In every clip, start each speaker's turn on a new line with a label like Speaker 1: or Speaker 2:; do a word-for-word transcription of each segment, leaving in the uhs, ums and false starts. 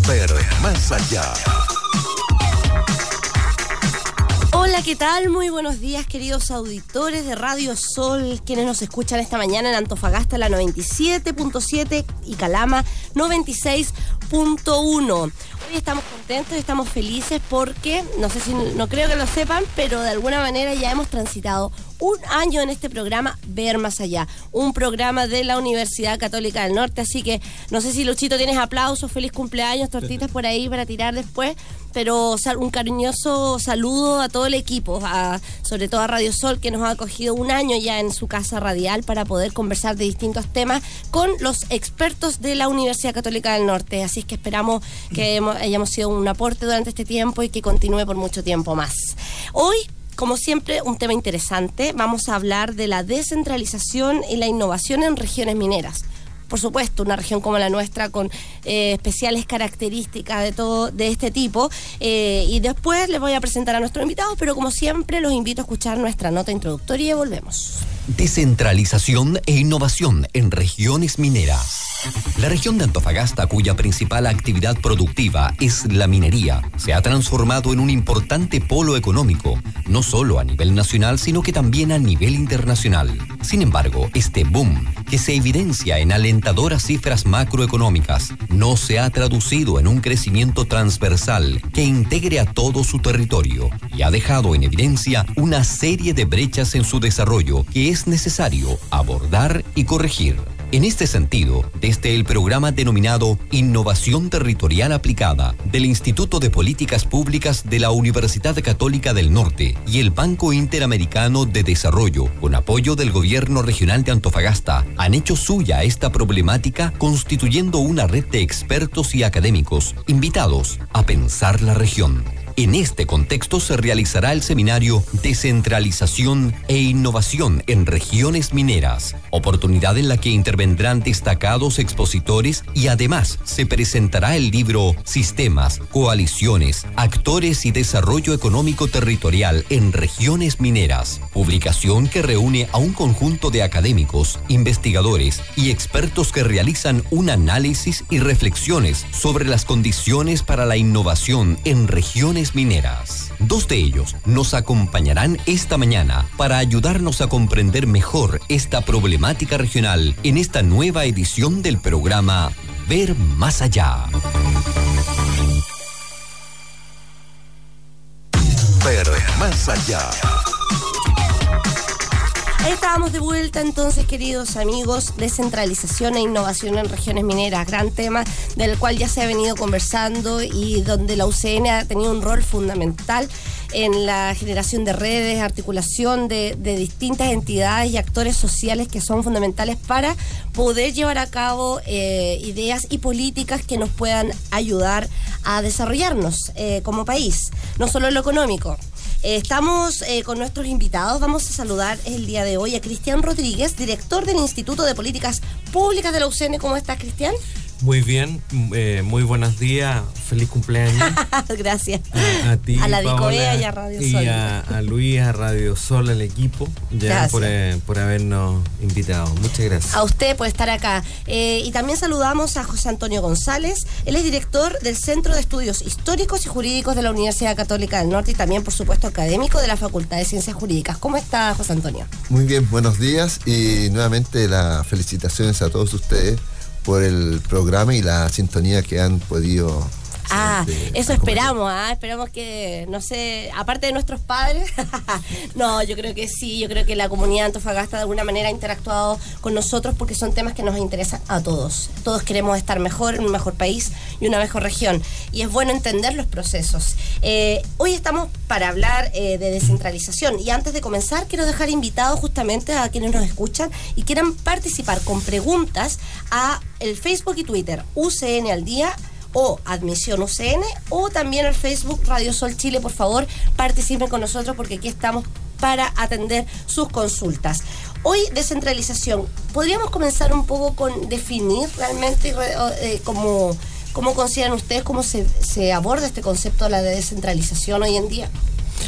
Speaker 1: Ver más allá.
Speaker 2: Hola, ¿qué tal? Muy buenos días, queridos auditores de Radio Sol, quienes nos escuchan esta mañana en Antofagasta, la noventa y siete punto siete y Calama, noventa y seis punto uno. Hoy estamos contentos y estamos felices porque, no sé si, no creo que lo sepan, pero de alguna manera ya hemos transitado un año en este programa Ver Más Allá, un programa de la Universidad Católica del Norte, así que no sé si Luchito tienes aplausos, feliz cumpleaños, tortitas por ahí para tirar después, pero un cariñoso saludo a todo el equipo, a, sobre todo a Radio Sol, que nos ha acogido un año ya en su casa radial para poder conversar de distintos temas con los expertos de la Universidad Católica del Norte, así es que esperamos que hemos, hayamos sido un aporte durante este tiempo y que continúe por mucho tiempo más. Hoy, como siempre, un tema interesante. Vamos a hablar de la descentralización y la innovación en regiones mineras. Por supuesto, una región como la nuestra con eh, especiales características de todo de este tipo. Eh, y después les voy a presentar a nuestros invitados, pero como siempre los invito a escuchar nuestra nota introductoria y volvemos.
Speaker 3: Descentralización e innovación en regiones mineras. La región de Antofagasta, cuya principal actividad productiva es la minería, se ha transformado en un importante polo económico, no solo a nivel nacional, sino que también a nivel internacional. Sin embargo, este boom, que se evidencia en alentadoras cifras macroeconómicas, no se ha traducido en un crecimiento transversal que integre a todo su territorio y ha dejado en evidencia una serie de brechas en su desarrollo que es necesario abordar y corregir. En este sentido, desde el programa denominado Innovación Territorial Aplicada del Instituto de Políticas Públicas de la Universidad Católica del Norte y el Banco Interamericano de Desarrollo, con apoyo del Gobierno Regional de Antofagasta, han hecho suya esta problemática, constituyendo una red de expertos y académicos invitados a pensar la región. En este contexto se realizará el seminario Descentralización e Innovación en Regiones Mineras, oportunidad en la que intervendrán destacados expositores y además se presentará el libro Sistemas, Coaliciones, Actores y Desarrollo Económico Territorial en Regiones Mineras, publicación que reúne a un conjunto de académicos, investigadores y expertos que realizan un análisis y reflexiones sobre las condiciones para la innovación en regiones mineras. Dos de ellos nos acompañarán esta mañana para ayudarnos a comprender mejor esta problemática regional en esta nueva edición del programa Ver Más Allá.
Speaker 1: Ver Más Allá.
Speaker 2: Ahí estábamos de vuelta entonces, queridos amigos, descentralización e innovación en regiones mineras, gran tema del cual ya se ha venido conversando y donde la U C N ha tenido un rol fundamental en la generación de redes, articulación de, de distintas entidades y actores sociales que son fundamentales para poder llevar a cabo eh, ideas y políticas que nos puedan ayudar a desarrollarnos eh, como país, no solo en lo económico. Eh, estamos eh, con nuestros invitados. Vamos a saludar el día de hoy a Cristian Rodríguez, director del Instituto de Políticas Públicas de la U C N. ¿Cómo estás, Cristian?
Speaker 4: Muy bien, eh, muy buenos días, feliz cumpleaños.
Speaker 2: Gracias.
Speaker 4: A, a ti,
Speaker 2: a la Dicovea
Speaker 4: Paola,
Speaker 2: y a Radio
Speaker 4: y
Speaker 2: Sol.
Speaker 4: Y a, a Luis, a Radio Sol, al equipo, ya por, eh, por habernos invitado. Muchas gracias.
Speaker 2: A usted por estar acá. Eh, y también saludamos a José Antonio González. Él es director del Centro de Estudios Históricos y Jurídicos de la Universidad Católica del Norte y también, por supuesto, académico de la Facultad de Ciencias Jurídicas. ¿Cómo está, José Antonio?
Speaker 5: Muy bien, buenos días y nuevamente las felicitaciones a todos ustedes por el programa y la sintonía que han podido...
Speaker 2: Ah, eso esperamos, ¿ah? Esperamos que, no sé, aparte de nuestros padres, no, yo creo que sí, yo creo que la comunidad de Antofagasta de alguna manera ha interactuado con nosotros porque son temas que nos interesan a todos. Todos queremos estar mejor, en un mejor país y una mejor región. Y es bueno entender los procesos. Eh, hoy estamos para hablar eh, de descentralización y antes de comenzar quiero dejar invitados justamente a quienes nos escuchan y quieran participar con preguntas a el Facebook y Twitter U C N al día o Admisión U C N o también al Facebook Radio Sol Chile. Por favor, participen con nosotros porque aquí estamos para atender sus consultas. Hoy, descentralización. ¿Podríamos comenzar un poco con definir realmente eh, cómo, cómo consideran ustedes cómo se, se aborda este concepto de la descentralización hoy en día?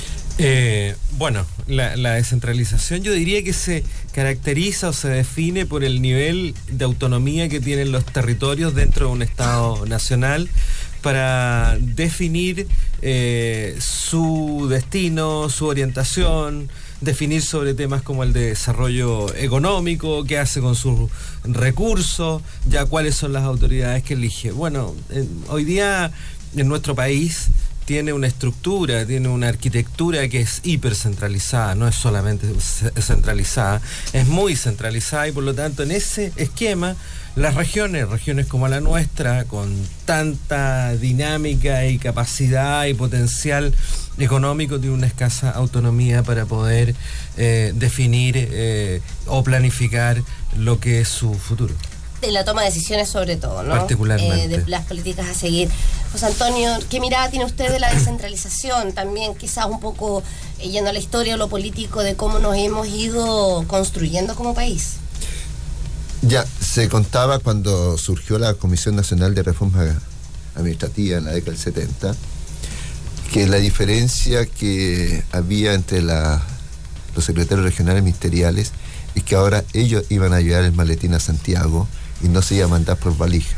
Speaker 4: Eh, bueno, la, la descentralización yo diría que se caracteriza o se define por el nivel de autonomía que tienen los territorios dentro de un Estado nacional, para definir eh, su destino, su orientación, definir sobre temas como el de desarrollo económico, qué hace con sus recursos, ya cuáles son las autoridades que elige. Bueno, eh, hoy día en nuestro país tiene una estructura, tiene una arquitectura que es hipercentralizada, no es solamente centralizada, es muy centralizada, y por lo tanto en ese esquema las regiones, regiones como la nuestra, con tanta dinámica y capacidad y potencial económico, tiene una escasa autonomía para poder eh, definir eh, o planificar lo que es su futuro.
Speaker 2: En la toma de decisiones sobre todo, ¿no?
Speaker 4: Particularmente.
Speaker 2: Eh, de las políticas a seguir. José Antonio, ¿qué mirada tiene usted de la descentralización? También quizás un poco eh, yendo a la historia o lo político de cómo nos hemos ido construyendo como país.
Speaker 5: Ya, se contaba cuando surgió la Comisión Nacional de Reforma Administrativa en la década del setenta, que la diferencia que había entre la, los secretarios regionales ministeriales es que ahora ellos iban a llevar el maletín a Santiago y no se iba a mandar por valija.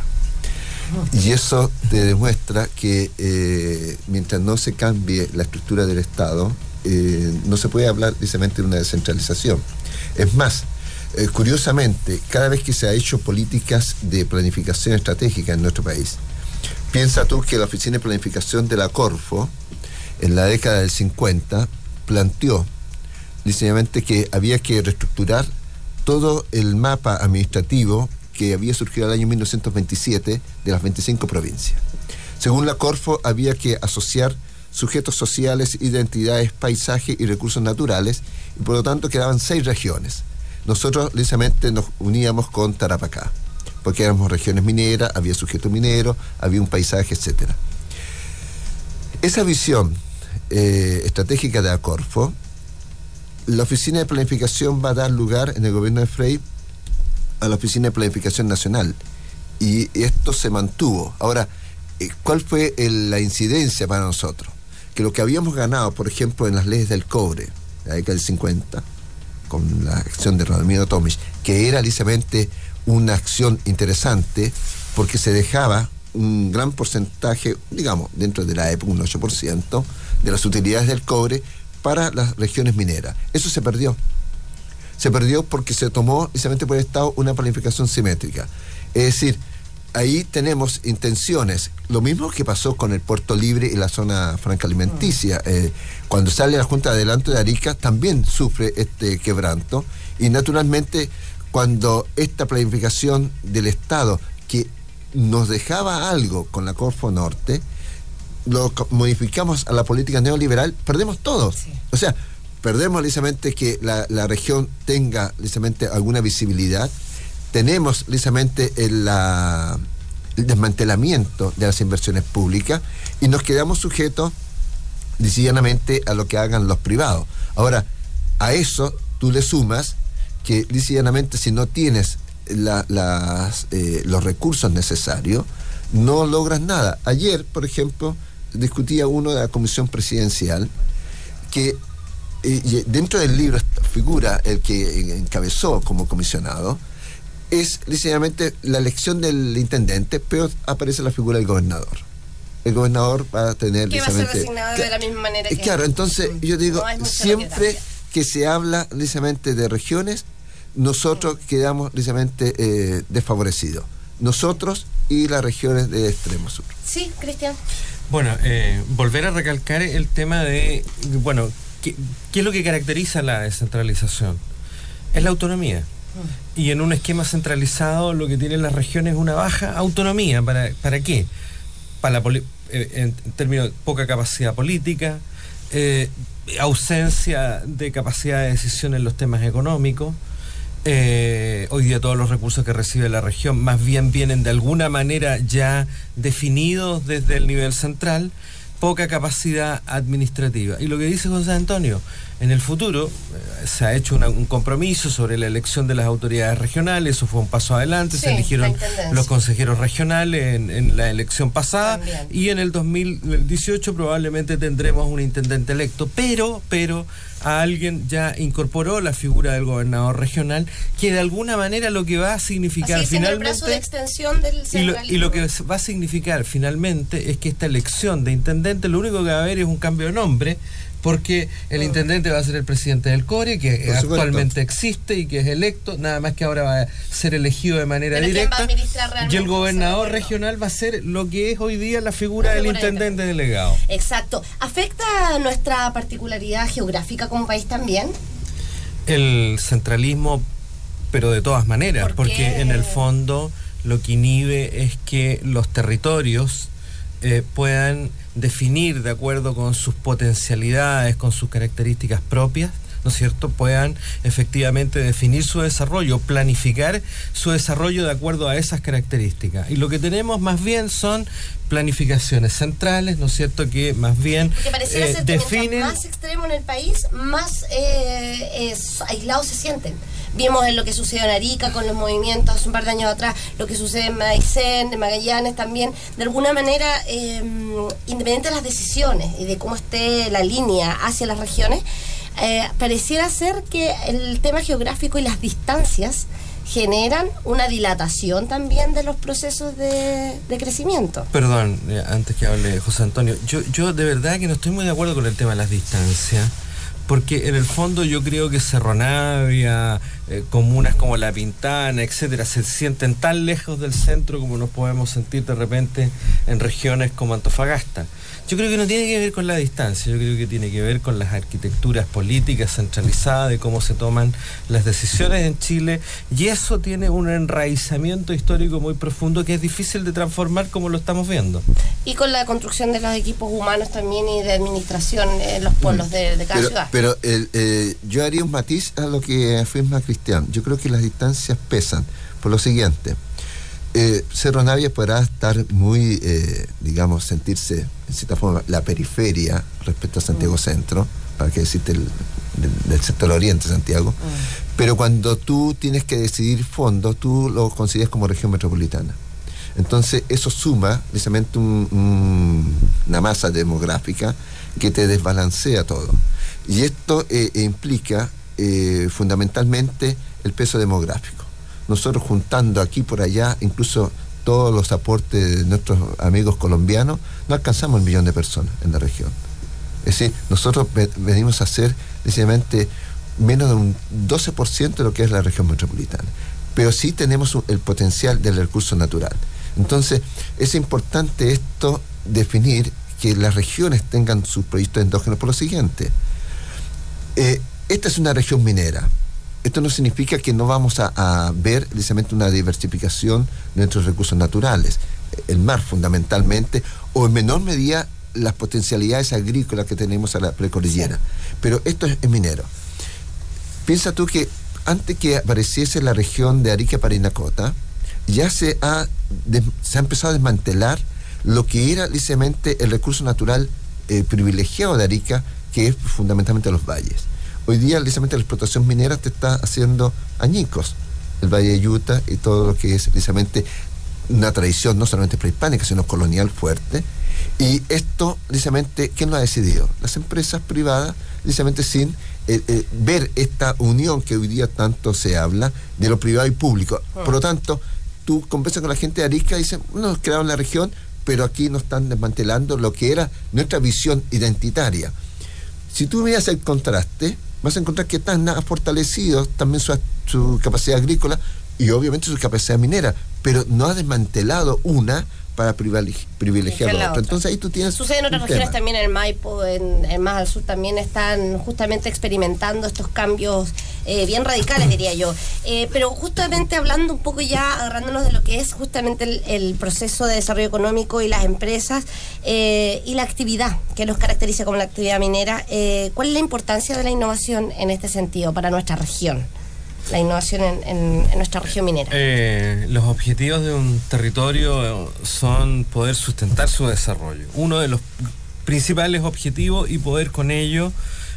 Speaker 5: Y eso te demuestra que eh, mientras no se cambie la estructura del Estado, eh, no se puede hablar precisamente de una descentralización. Es más, eh, curiosamente, cada vez que se ha hecho políticas de planificación estratégica en nuestro país, piensa tú que la Oficina de Planificación de la Corfo, en la década del cincuenta, planteó precisamente que había que reestructurar todo el mapa administrativo que había surgido el año mil novecientos veintisiete de las veinticinco provincias. Según la Corfo, había que asociar sujetos sociales, identidades, paisajes y recursos naturales, y por lo tanto quedaban seis regiones. Nosotros precisamente nos uníamos con Tarapacá, porque éramos regiones mineras, había sujetos mineros, había un paisaje, etcétera. Esa visión eh, estratégica de la Corfo, la Oficina de Planificación va a dar lugar en el gobierno de Frei a la Oficina de Planificación Nacional, y esto se mantuvo. Ahora, ¿cuál fue el, la incidencia para nosotros? Que lo que habíamos ganado, por ejemplo, en las leyes del cobre, la década del cincuenta, con la acción de Radomiro Tomic, que era precisamente una acción interesante porque se dejaba un gran porcentaje, digamos, dentro de la época, un ocho por ciento de las utilidades del cobre para las regiones mineras. Eso se perdió. Se perdió porque se tomó precisamente por el Estado una planificación simétrica. Es decir, ahí tenemos intenciones. Lo mismo que pasó con el Puerto Libre y la zona franca alimenticia. Eh, cuando sale la Junta de Adelanto de Arica, también sufre este quebranto. Y naturalmente, cuando esta planificación del Estado, que nos dejaba algo con la Corfo Norte, lo modificamos a la política neoliberal, perdemos todo. Sí. O sea, perdemos precisamente que la, la región tenga precisamente alguna visibilidad, tenemos precisamente el, la, el desmantelamiento de las inversiones públicas y nos quedamos sujetos ligeramente a lo que hagan los privados. Ahora, a eso tú le sumas que ligeramente si no tienes la, las, eh, los recursos necesarios, no logras nada. Ayer, por ejemplo, discutía uno de la Comisión Presidencial que eh, dentro del libro figura el que encabezó como comisionado, es ligeramente la elección del intendente, pero aparece la figura del gobernador. El gobernador va a tener...
Speaker 2: Que va a ser designado de la misma manera que...
Speaker 5: Claro, entonces yo digo, no siempre que se habla precisamente de regiones, nosotros sí. quedamos precisamente eh, desfavorecidos. Nosotros y las regiones de extremo sur.
Speaker 2: Sí, Cristian.
Speaker 4: Bueno, eh, volver a recalcar el tema de, bueno, ¿qué, qué es lo que caracteriza la descentralización? Es la autonomía. Y en un esquema centralizado lo que tienen las regiones es una baja autonomía. ¿Para, para qué? Para la poli- eh, en términos de poca capacidad política, eh, ausencia de capacidad de decisión en los temas económicos. Eh, hoy día todos los recursos que recibe la región más bien vienen de alguna manera ya definidos desde el nivel central, poca capacidad administrativa. Y lo que dice José Antonio, En el futuro eh, se ha hecho una, un compromiso sobre la elección de las autoridades regionales, eso fue un paso adelante,
Speaker 2: Sí,
Speaker 4: se eligieron los consejeros regionales en, en la elección pasada.
Speaker 2: También.
Speaker 4: Y en el dos mil dieciocho probablemente tendremos un intendente electo, pero, pero a alguien ya incorporó la figura del gobernador regional, que de alguna manera lo que va a significar
Speaker 2: Así
Speaker 4: finalmente...
Speaker 2: el brazo de extensión del
Speaker 4: Y lo,
Speaker 2: centralismo.
Speaker 4: y lo que va a significar finalmente es que esta elección de intendente, lo único que va a haber es un cambio de nombre, porque el
Speaker 2: Mm.
Speaker 4: intendente va a ser el presidente del CORE, que
Speaker 5: Por supuesto.
Speaker 4: actualmente existe y que es electo, nada más que ahora va a ser elegido de manera
Speaker 2: Pero ¿quién va a
Speaker 4: directa,
Speaker 2: administrar
Speaker 4: y
Speaker 2: realmente
Speaker 4: el gobernador
Speaker 2: ese gobierno?
Speaker 4: regional va a ser lo que es hoy día la figura
Speaker 2: La
Speaker 4: del
Speaker 2: figura del
Speaker 4: intendente delegado.
Speaker 2: Exacto. ¿Afecta nuestra particularidad geográfica como país también?
Speaker 4: El centralismo, pero de todas maneras,
Speaker 2: ¿Por
Speaker 4: porque
Speaker 2: qué?
Speaker 4: en el fondo lo que inhibe es que los territorios eh, puedan definir de acuerdo con sus potencialidades, con sus características propias, ¿no es cierto?, puedan efectivamente definir su desarrollo, planificar su desarrollo de acuerdo a esas características. Y lo que tenemos más bien son planificaciones centrales, ¿no es cierto?, que más bien
Speaker 2: Porque pareciera
Speaker 4: eh,
Speaker 2: ser que
Speaker 4: definen...
Speaker 2: mientras más extremo en el país, más eh, es- aislados se sienten. Vimos en lo que sucedió en Arica con los movimientos hace un par de años atrás, lo que sucede en Maicén, en Magallanes también. De alguna manera, eh, independiente de las decisiones y de cómo esté la línea hacia las regiones, eh, pareciera ser que el tema geográfico y las distancias generan una dilatación también de los procesos de, de crecimiento.
Speaker 4: Perdón, eh, antes que hable José Antonio, yo, yo de verdad que no estoy muy de acuerdo con el tema de las distancias, porque en el fondo yo creo que Cerro Navia, eh, comunas como La Pintana, etcétera, se sienten tan lejos del centro como nos podemos sentir de repente en regiones como Antofagasta. Yo creo que no tiene que ver con la distancia, yo creo que tiene que ver con las arquitecturas políticas centralizadas, de cómo se toman las decisiones en Chile, y eso tiene un enraizamiento histórico muy profundo que es difícil de transformar como lo estamos viendo.
Speaker 2: Y con la construcción de los equipos humanos también y de administración en los pueblos de, de cada
Speaker 5: Pero,
Speaker 2: ciudad.
Speaker 5: pero el, eh, yo haría un matiz a lo que afirma Cristian. Yo creo que las distancias pesan por lo siguiente. Eh, Cerro Navia podrá estar muy, eh, digamos, sentirse en cierta forma la periferia respecto a Santiago Centro, para que decirte el, del, del sector oriente de Santiago,
Speaker 2: Mm.
Speaker 5: pero cuando tú tienes que decidir fondos, tú lo consideras como región metropolitana. Entonces eso suma precisamente un, un, una masa demográfica que te desbalancea todo. Y esto eh, implica eh, fundamentalmente el peso demográfico. Nosotros juntando aquí por allá, incluso todos los aportes de nuestros amigos colombianos, no alcanzamos el millón de personas en la región. Es decir, nosotros ve- venimos a ser precisamente menos de un doce por ciento de lo que es la región metropolitana. Pero sí tenemos un- el potencial del recurso natural. Entonces, es importante esto, definir que las regiones tengan sus proyectos endógenos por lo siguiente. Eh, esta es una región minera. Esto no significa que no vamos a, a ver precisamente una diversificación de nuestros recursos naturales, el mar fundamentalmente, o en menor medida las potencialidades agrícolas que tenemos a la precordillera. Sí. Pero esto es, es minero. Piensa tú que antes que apareciese la región de Arica-Parinacota, ya se ha, de, se ha empezado a desmantelar lo que era precisamente el recurso natural eh, privilegiado de Arica, que es fundamentalmente los valles. Hoy día, precisamente, la explotación minera te está haciendo añicos. El Valle de Utah y todo lo que es, precisamente, una tradición no solamente prehispánica, sino colonial fuerte. Y esto, precisamente, ¿quién lo ha decidido? Las empresas privadas, precisamente, sin eh, eh, ver esta unión que hoy día tanto se habla de lo privado y público. Por lo tanto, tú conversas con la gente de Arica y dicen, nos crearon la región, pero aquí nos están desmantelando lo que era nuestra visión identitaria. Si tú miras el contraste, vas a encontrar que están ha fortalecido también su, su capacidad agrícola y obviamente su capacidad minera, pero no ha desmantelado una para privilegi privilegiar la otra. Entonces ahí tú tienes.
Speaker 2: Sucede en otras
Speaker 5: un
Speaker 2: regiones
Speaker 5: tema.
Speaker 2: también, en el Maipo, en, en más al sur también están justamente experimentando estos cambios eh, bien radicales, diría yo. Eh, pero justamente hablando un poco ya, agarrándonos de lo que es justamente el, el proceso de desarrollo económico y las empresas eh, y la actividad que nos caracteriza como la actividad minera, eh, ¿cuál es la importancia de la innovación en este sentido para nuestra región? La innovación en, en, en nuestra región minera.
Speaker 4: Eh, los objetivos de un territorio son poder sustentar su desarrollo. Uno de los principales objetivos y poder con ello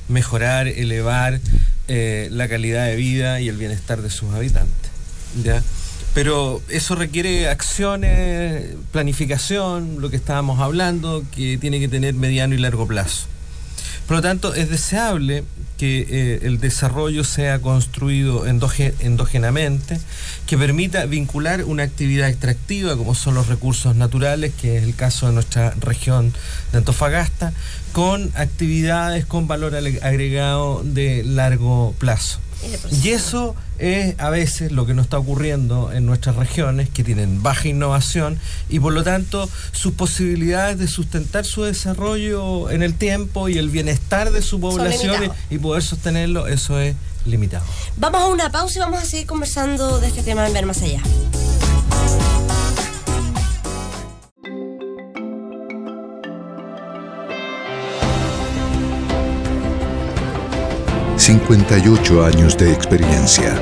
Speaker 4: mejorar, elevar eh, la calidad de vida y el bienestar de sus habitantes, ¿ya? Pero eso requiere acciones, planificación, lo que estábamos hablando, que tiene que tener mediano y largo plazo. Por lo tanto, es deseable que eh, el desarrollo sea construido endoge- endógenamente, que permita vincular una actividad extractiva, como son los recursos naturales, que es el caso de nuestra región de Antofagasta, con actividades con valor agregado de largo plazo. Y eso es a veces lo que nos está ocurriendo en nuestras regiones, que tienen baja innovación y por lo tanto sus posibilidades de sustentar su desarrollo en el tiempo y el bienestar de su población y, y poder sostenerlo, eso es limitado.
Speaker 2: Vamos a una pausa y vamos a seguir conversando de este tema en Ver Más Allá.
Speaker 1: cincuenta y ocho años de experiencia.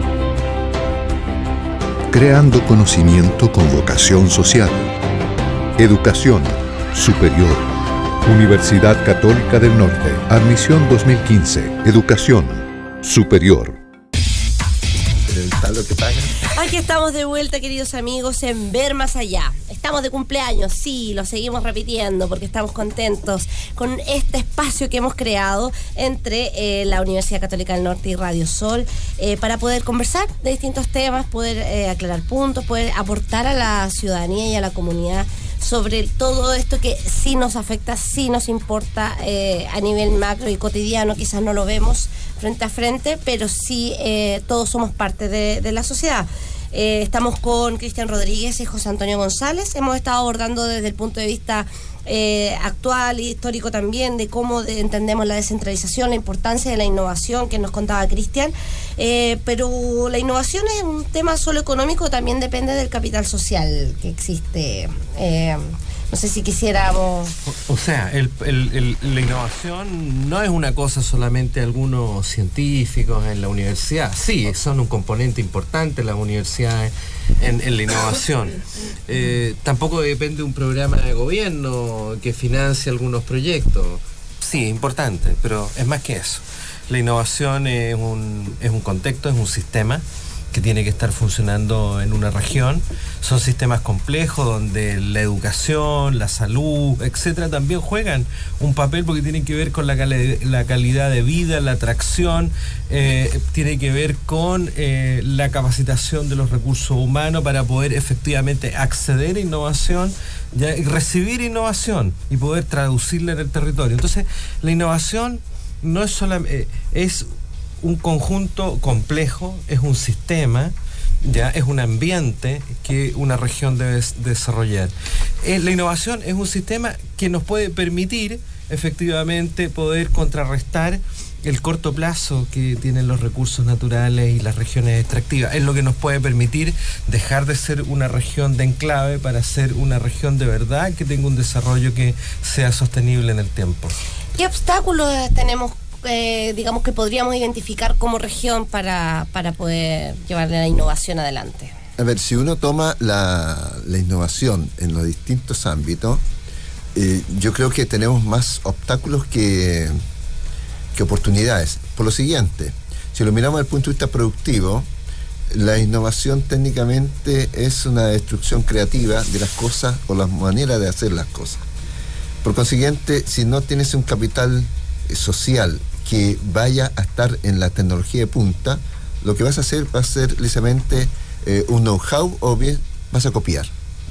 Speaker 1: Creando conocimiento con vocación social. Educación superior. Universidad Católica del Norte. Admisión dos mil quince. Educación superior.
Speaker 5: El palo que paga.
Speaker 2: Aquí estamos de vuelta, queridos amigos, en Ver Más Allá. Estamos de cumpleaños, sí, lo seguimos repitiendo porque estamos contentos con este espacio que hemos creado entre eh, la Universidad Católica del Norte y Radio Sol eh, para poder conversar de distintos temas, poder eh, aclarar puntos, poder aportar a la ciudadanía y a la comunidad sobre todo esto que sí nos afecta, sí nos importa eh, a nivel macro y cotidiano. Quizás no lo vemos frente a frente, pero sí eh, todos somos parte de, de la sociedad. Eh, estamos con Cristian Rodríguez y José Antonio González. Hemos estado abordando desde el punto de vista eh, actual y histórico también de cómo de, entendemos la descentralización, la importancia de la innovación que nos contaba Cristian. Eh, pero la innovación es un tema solo económico, también depende del capital social que existe. Eh, No sé si quisiéramos...
Speaker 4: O, o sea, el, el, el, la innovación no es una cosa solamente de algunos científicos en la universidad. Sí, son un componente importante las universidades en, en la innovación. Eh, tampoco depende de un programa de gobierno que financie algunos proyectos. Sí, es importante, pero es más que eso. La innovación es un, es un contexto, es un sistema que tiene que estar funcionando en una región. Son sistemas complejos donde la educación, la salud, etcétera, también juegan un papel porque tienen que ver con la, cali- la calidad de vida, la atracción, eh, tiene que ver con eh, la capacitación de los recursos humanos para poder efectivamente acceder a innovación, ya, y recibir innovación y poder traducirla en el territorio. Entonces, la innovación no es solamente... Eh, es un conjunto complejo, es un sistema, ya es un ambiente que una región debe desarrollar. Eh, la innovación es un sistema que nos puede permitir efectivamente poder contrarrestar el corto plazo que tienen los recursos naturales y las regiones extractivas. Es lo que nos puede permitir dejar de ser una región de enclave para ser una región de verdad que tenga un desarrollo que sea sostenible en el tiempo.
Speaker 2: ¿Qué obstáculos tenemos Eh, digamos que podríamos identificar como región para, para poder llevar la innovación adelante?
Speaker 5: A ver, si uno toma la, la innovación en los distintos ámbitos, eh, yo creo que tenemos más obstáculos que, que oportunidades. Por lo siguiente, si lo miramos desde el punto de vista productivo, la innovación técnicamente es una destrucción creativa de las cosas o las maneras de hacer las cosas. Por consiguiente, si no tienes un capital social que vaya a estar en la tecnología de punta, lo que vas a hacer va a ser precisamente eh, un know-how o bien vas a copiar.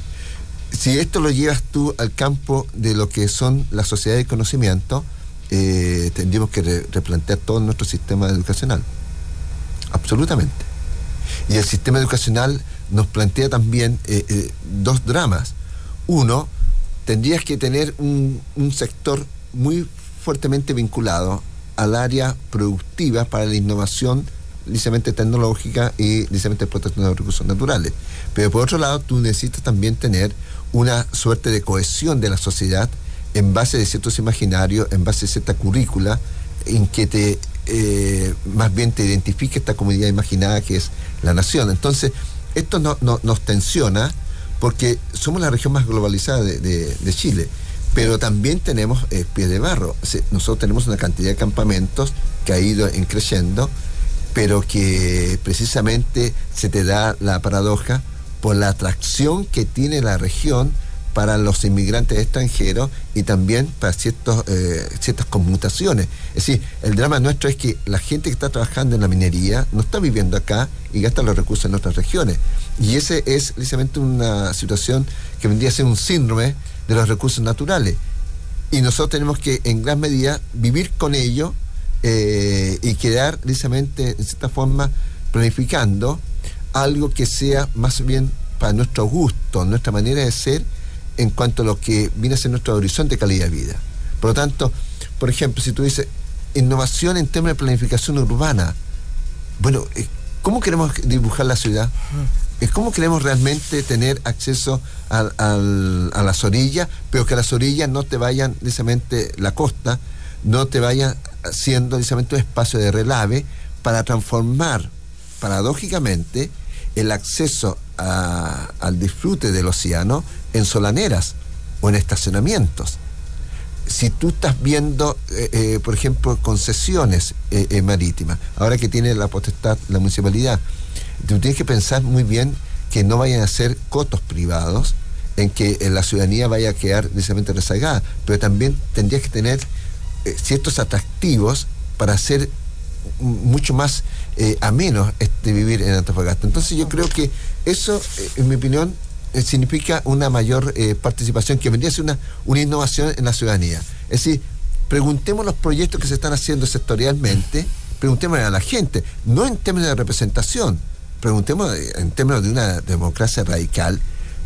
Speaker 5: Si esto lo llevas tú al campo de lo que son las sociedades de conocimiento, eh, tendríamos que re- replantear todo nuestro sistema educacional. Absolutamente. Y el sistema educacional nos plantea también eh, eh, dos dramas. Uno, tendrías que tener un, un sector muy fuertemente vinculado al área productiva para la innovación precisamente tecnológica y precisamente explotación de los recursos naturales. Pero por otro lado, tú necesitas también tener una suerte de cohesión de la sociedad en base de ciertos imaginarios, en base de cierta currícula, en que te eh, más bien te identifique esta comunidad imaginada que es la nación. Entonces, esto no, no, nos tensiona porque somos la región más globalizada de, de, de Chile. pero también tenemos eh, pies de barro. O sea, nosotros tenemos una cantidad de campamentos que ha ido en creciendo, pero que precisamente se te da la paradoja por la atracción que tiene la región para los inmigrantes extranjeros y también para ciertos, eh, ciertas conmutaciones. Es decir, el drama nuestro es que la gente que está trabajando en la minería no está viviendo acá y gasta los recursos en otras regiones. Y ese es precisamente una situación que vendría a ser un síndrome de los recursos naturales. Y nosotros tenemos que, en gran medida, vivir con ello eh, y quedar precisamente, en cierta forma, planificando algo que sea más bien para nuestro gusto, nuestra manera de ser, en cuanto a lo que viene a ser nuestro horizonte de calidad de vida. Por lo tanto, por ejemplo, si tú dices innovación en términos de planificación urbana, bueno, ¿cómo queremos dibujar la ciudad? ¿Cómo queremos realmente tener acceso a, a, a las orillas, pero que las orillas no te vayan, precisamente la costa, no te vayan siendo precisamente un espacio de relave para transformar, paradójicamente, el acceso a, al disfrute del océano en solaneras o en estacionamientos? Si tú estás viendo, eh, eh, por ejemplo, concesiones eh, eh, marítimas, ahora que tiene la potestad la municipalidad, tú tienes que pensar muy bien que no vayan a ser cotos privados en que eh, la ciudadanía vaya a quedar precisamente rezagada, pero también tendrías que tener eh, ciertos atractivos para hacer mucho más eh, ameno este vivir en Antofagasta. Entonces yo creo que eso, eh, en mi opinión, eh, significa una mayor eh, participación, que vendría a ser una, una innovación en la ciudadanía. Es decir, preguntemos los proyectos que se están haciendo sectorialmente, preguntémosle a la gente, no en términos de representación, preguntemos en términos de una democracia radical.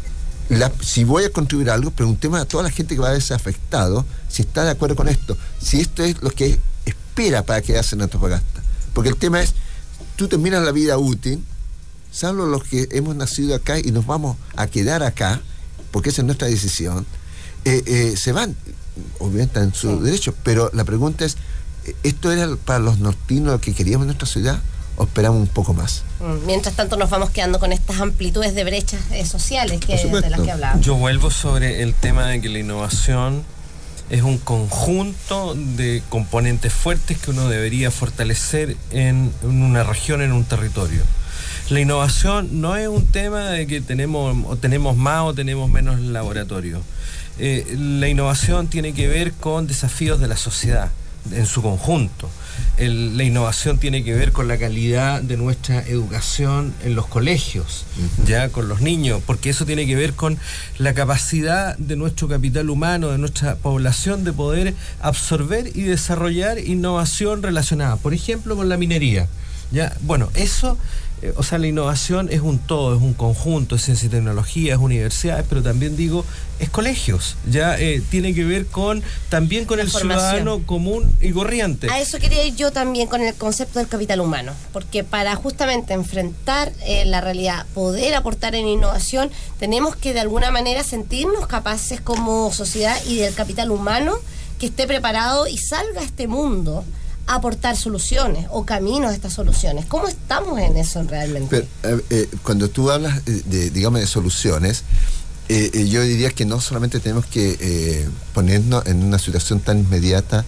Speaker 5: La, si voy a contribuir a algo, preguntemos a toda la gente que va a verse afectado si está de acuerdo con esto, si esto es lo que espera para quedarse en Antofagasta. Porque el tema es, tú terminas la vida útil, salvo los que hemos nacido acá y nos vamos a quedar acá, porque esa es nuestra decisión, eh, eh, se van, obviamente en su sí. derecho, pero la pregunta es, ¿esto era para los nortinos lo que queríamos en nuestra ciudad? ¿O esperamos un poco más?
Speaker 2: Mientras tanto nos vamos quedando con estas amplitudes de brechas eh, sociales que, de las que hablábamos.
Speaker 4: Yo vuelvo sobre el tema de que la innovación es un conjunto de componentes fuertes que uno debería fortalecer en, en una región, en un territorio. La innovación no es un tema de que tenemos o tenemos más o tenemos menos laboratorio. Eh, la innovación tiene que ver con desafíos de la sociedad en su conjunto. El, la innovación tiene que ver con la calidad de nuestra educación en los colegios, uh-huh. ya con los niños, porque eso tiene que ver con la capacidad de nuestro capital humano, de nuestra población, de poder absorber y desarrollar innovación relacionada, por ejemplo, con la minería. Ya, bueno, eso, eh, o sea, la innovación es un todo, es un conjunto, es ciencia y tecnología, es universidades, pero también digo, es colegios, ya eh, tiene que ver con también con la el formación. Ciudadano común y corriente.
Speaker 2: A eso quería ir yo también con el concepto del capital humano, porque para justamente enfrentar eh, la realidad, poder aportar en innovación, tenemos que de alguna manera sentirnos capaces como sociedad y del capital humano que esté preparado y salga a este mundo aportar soluciones o caminos a estas soluciones. ¿Cómo estamos en eso realmente?
Speaker 5: Pero, eh, eh, cuando tú hablas de, digamos, de soluciones, eh, eh, yo diría que no solamente tenemos que eh, ponernos en una situación tan inmediata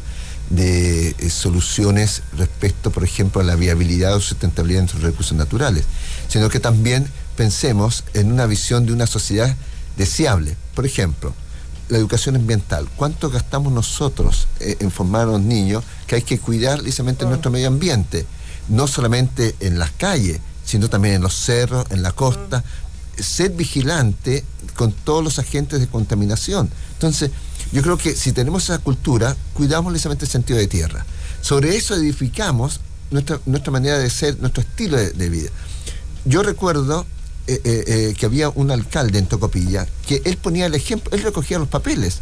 Speaker 5: de eh, soluciones respecto, por ejemplo, a la viabilidad o sustentabilidad de nuestros recursos naturales, sino que también pensemos en una visión de una sociedad deseable. Por ejemplo, la educación ambiental. ¿Cuánto gastamos nosotros eh, en formar a los niños que hay que cuidar precisamente oh. nuestro medio ambiente? No solamente en las calles, sino también en los cerros, en la costa. Oh. Ser vigilante con todos los agentes de contaminación. Entonces, yo creo que si tenemos esa cultura, cuidamos precisamente el sentido de tierra. Sobre eso edificamos nuestra, nuestra manera de ser, nuestro estilo de, de vida. Yo recuerdo Eh, eh, eh, que había un alcalde en Tocopilla que él ponía el ejemplo, él recogía los papeles.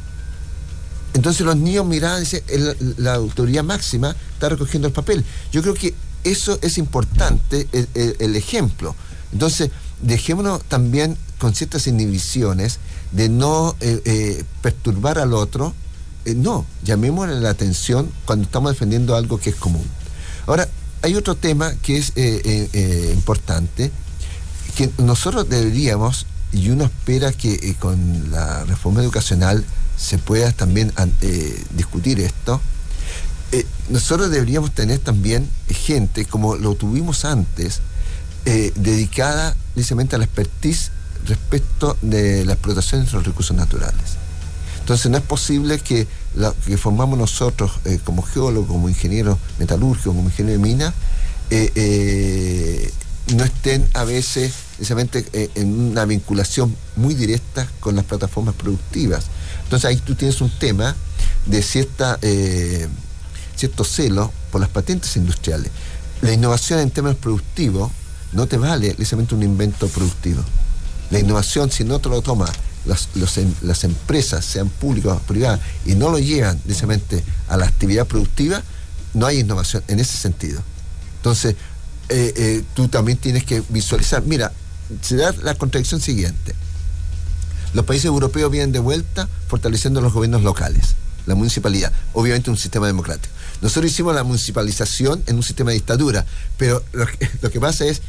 Speaker 5: Entonces los niños miraban y decían, el, la autoridad máxima está recogiendo el papel. Yo creo que eso es importante, el, el, el ejemplo. Entonces, dejémonos también con ciertas inhibiciones de no eh, eh, perturbar al otro. Eh, no, llamémosle la atención cuando estamos defendiendo algo que es común. Ahora, hay otro tema que es eh, eh, eh, importante, que nosotros deberíamos y uno espera que eh, con la reforma educacional se pueda también eh, discutir esto. Eh, nosotros deberíamos tener también gente, como lo tuvimos antes, eh, dedicada precisamente a la expertise respecto de la explotación de los recursos naturales. Entonces no es posible que la que formamos nosotros eh, como geólogos, como ingenieros metalúrgicos, como ingenieros de mina, eh, eh, no estén a veces precisamente eh, en una vinculación muy directa con las plataformas productivas. Entonces ahí tú tienes un tema de cierta eh, cierto celo por las patentes industriales. La innovación en términos productivos no te vale precisamente un invento productivo. La innovación, si no te lo tomas las, los, las empresas, sean públicas o privadas, y no lo llevan precisamente a la actividad productiva, no hay innovación en ese sentido. Entonces, eh, eh, tú también tienes que visualizar. Mira, se da la contradicción siguiente. Los países europeos vienen de vuelta fortaleciendo los gobiernos locales, la municipalidad, obviamente un sistema democrático. Nosotros hicimos la municipalización en un sistema de dictadura, pero lo que, lo que pasa es,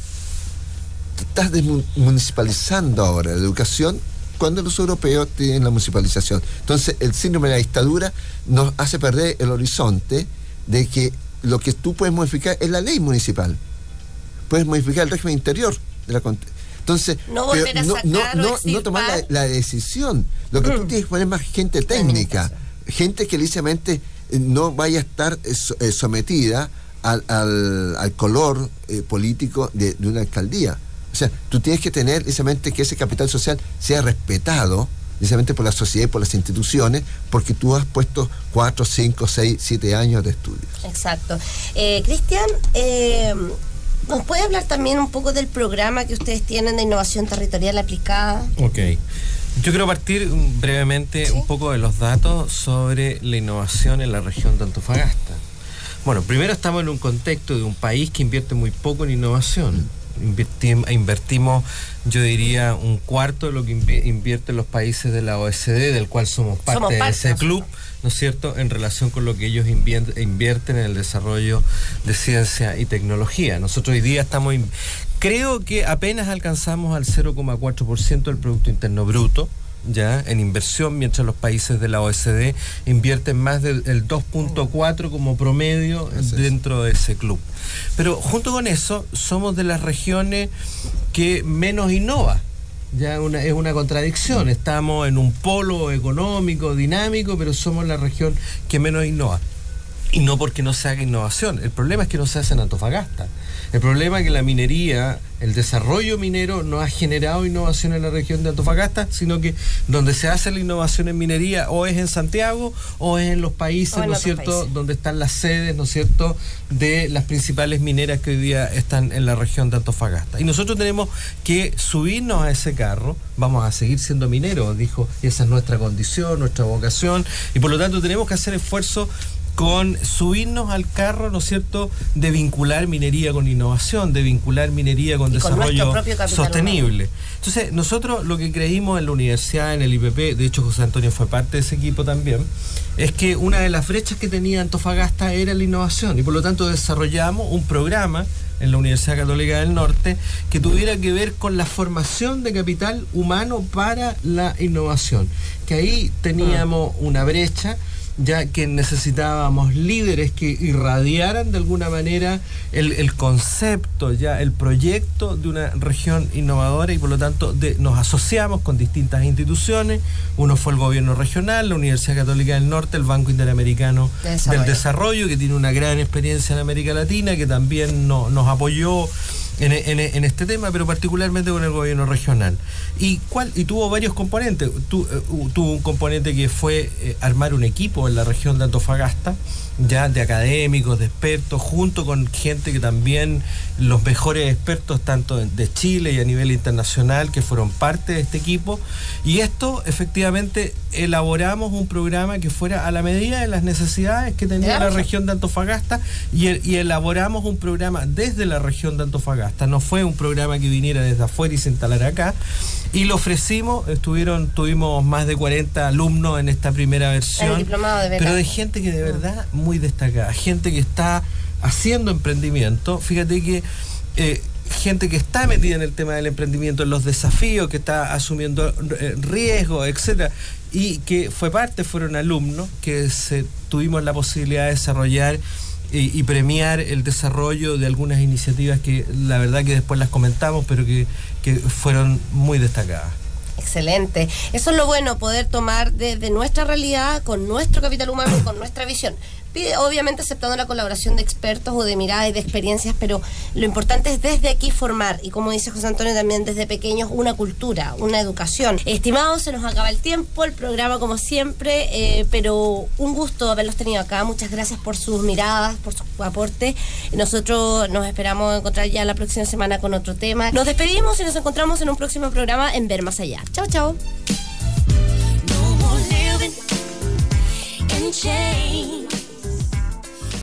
Speaker 5: estás desmunicipalizando ahora la educación cuando los europeos tienen la municipalización. Entonces, el síndrome de la dictadura nos hace perder el horizonte de que lo que tú puedes modificar es la ley municipal. Puedes modificar el régimen interior de la Entonces,
Speaker 2: no volver a sacar
Speaker 5: no, no,
Speaker 2: o
Speaker 5: no, no tomar la, la decisión. Lo que mm. tú tienes que poner más gente técnica, gente que lisamente no vaya a estar eh, sometida al, al, al color eh, político de, de una alcaldía. O sea, tú tienes que tener precisamente que ese capital social sea respetado precisamente por la sociedad y por las instituciones, porque tú has puesto cuatro, cinco, seis, siete años de estudios.
Speaker 2: Exacto. Eh, Cristian, eh, ¿nos puede hablar también un poco del programa que ustedes tienen de innovación territorial aplicada?
Speaker 4: Ok. Yo quiero partir brevemente ¿Sí? un poco de los datos sobre la innovación en la región de Antofagasta. Bueno, primero estamos en un contexto de un país que invierte muy poco en innovación. Invertimos, invertimos, yo diría, un cuarto de lo que invierten los países de la O E C D, del cual somos parte, somos parte de ese club, ¿no es cierto?, en relación con lo que ellos invierten en el desarrollo de ciencia y tecnología. Nosotros hoy día estamos, creo que apenas alcanzamos al cero coma cuatro por ciento del Producto Interno Bruto, ya en inversión, mientras los países de la O E C D invierten más del dos punto cuatro como promedio dentro de ese club. Pero junto con eso somos de las regiones que menos innova. Ya una, es una contradicción. Estamos en un polo económico, dinámico, pero somos la región que menos innova. Y no porque no se haga innovación. El problema es que no se hace en Antofagasta. El problema es que la minería, el desarrollo minero no ha generado innovación en la región de Antofagasta, sino que donde se hace la innovación en minería o es en Santiago o es en los países, ¿no es cierto?, países donde están las sedes, ¿no es cierto?, de las principales mineras que hoy día están en la región de Antofagasta. Y nosotros tenemos que subirnos a ese carro. Vamos a seguir siendo mineros, dijo, y esa es nuestra condición, nuestra vocación, y por lo tanto tenemos que hacer esfuerzos con subirnos al carro, ¿no es cierto?, de vincular minería con innovación, de vincular minería con y desarrollo con sostenible. Humano. Entonces, nosotros lo que creímos en la universidad, en el I P P, de hecho José Antonio fue parte de ese equipo también, es que una de las brechas que tenía Antofagasta era la innovación, y por lo tanto desarrollamos un programa en la Universidad Católica del Norte que tuviera que ver con la formación de capital humano para la innovación, que ahí teníamos una brecha, ya que necesitábamos líderes que irradiaran de alguna manera el, el concepto, ya el proyecto de una región innovadora, y por lo tanto de, nos asociamos con distintas instituciones. Uno fue el gobierno regional, la Universidad Católica del Norte, el Banco Interamericano de Desarrollo. del Desarrollo, que tiene una gran experiencia en América Latina, que también no, nos apoyó En, en, en este tema, pero particularmente con el gobierno regional. Y cuál y tuvo varios componentes. Tu, uh, tuvo un componente que fue eh, armar un equipo en la región de Antofagasta, ya de académicos, de expertos, junto con gente que también, los mejores expertos tanto de Chile y a nivel internacional, que fueron parte de este equipo. Y esto, efectivamente, elaboramos un programa que fuera a la medida de las necesidades que tenía la región de Antofagasta, y, y elaboramos un programa desde la región de Antofagasta. No fue un programa que viniera desde afuera y se instalara acá, y lo ofrecimos. Estuvieron, tuvimos más de cuarenta alumnos en esta primera versión,
Speaker 2: el diplomado de beca,
Speaker 4: pero de gente que de verdad muy destacada, gente que está haciendo emprendimiento. Fíjate que eh, gente que está metida en el tema del emprendimiento, en los desafíos, que está asumiendo eh, riesgos, etcétera, y que fue parte, fueron alumnos que se, tuvimos la posibilidad de desarrollar y, y premiar el desarrollo de algunas iniciativas que la verdad que después las comentamos, pero que, que fueron muy destacadas.
Speaker 2: Excelente. Eso es lo bueno, poder tomar desde nuestra realidad, con nuestro capital humano y con nuestra visión. Pide, obviamente aceptando la colaboración de expertos o de miradas y de experiencias, pero lo importante es desde aquí formar, y como dice José Antonio también, desde pequeños, una cultura, una educación. Estimados, se nos acaba el tiempo, el programa como siempre, eh, pero un gusto haberlos tenido acá. Muchas gracias por sus miradas, por su aporte. Nosotros nos esperamos encontrar ya la próxima semana con otro tema. Nos despedimos y nos encontramos en un próximo programa en Ver Más Allá. Chao, chao.